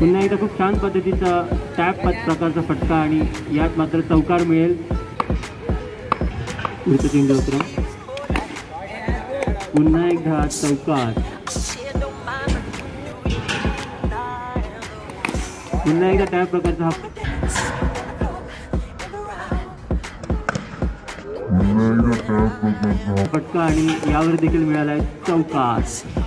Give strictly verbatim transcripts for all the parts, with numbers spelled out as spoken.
पुन्हा एकदा खूप छान पद्धतीचा टॅप प्रकारचा फटका आणि यात मात्र चौकार मिळेल. पुन्हा एकदा चौकार. पुन्हा एकदा टॅप प्रकारचा हा फटका आणि यावर देखील मिळाला आहे चौकार.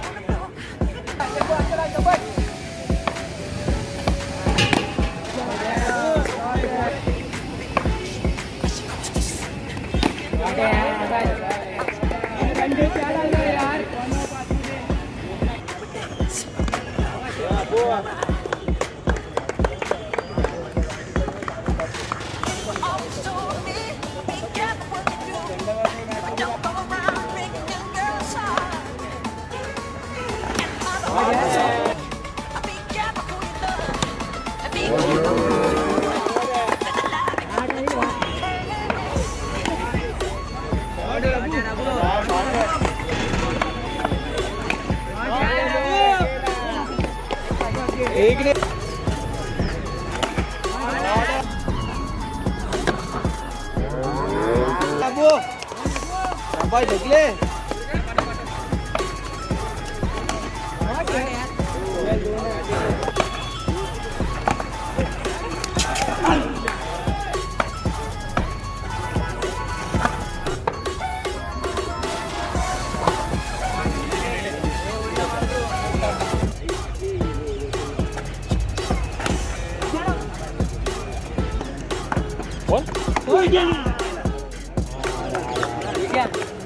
एक ने अबू भाई ढकले What?